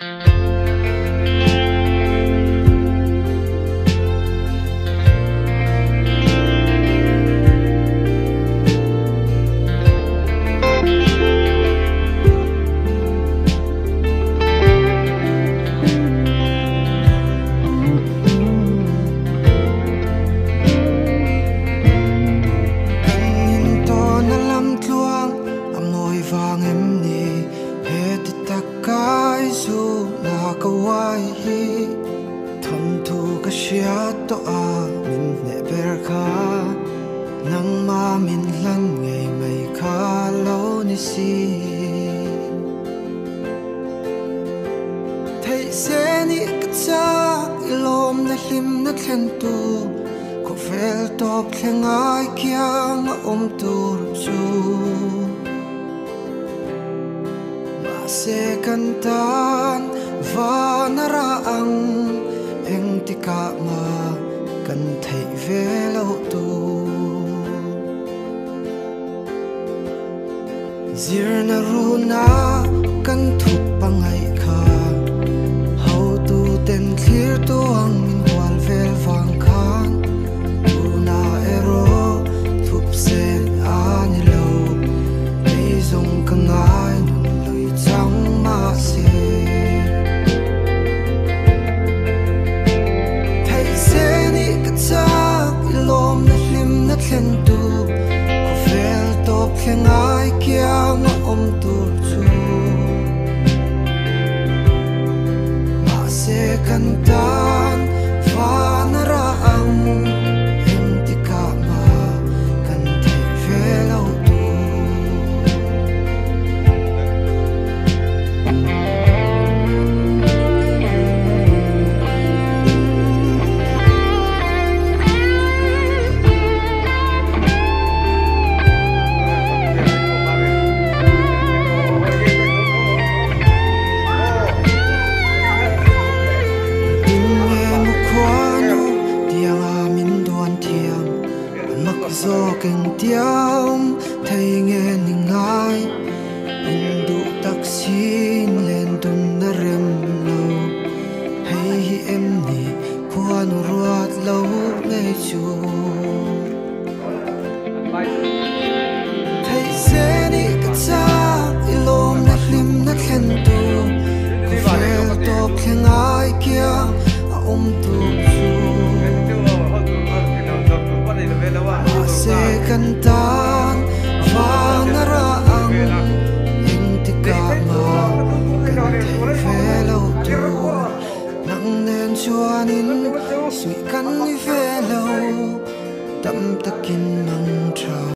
to a min ne ber kha nang ma min lan ngai mai kha lo ni si thei se ni ka cha ilom na hlim na thlen tu ko fel top thlengai kyang tur chu ma se kan tan vanara ang eng tika ma kan thei ve lo tu zir na ru na kan thup pangai kha how tu ten clear tu ang min wal vel wang khan tu na ero thup se ani lo ei zong ka ngai nun lui chang ma se thlen tu ko fel top thlengai kyang tur chu ma se kan tan vanara ang em tika ma kan thei ve lo tu zo keng tiam thei nge ni ngai in du taksin len dun na rem lo hei hi em ni khuan ruat lo ngai chu thei se ni ka cha ilom na hlim na thlen tu ko fel top thlengai kya tu se kan tan vanara ang eng tika ma kan thei ve lo tu nang nen chuanin sui kan ni ve lo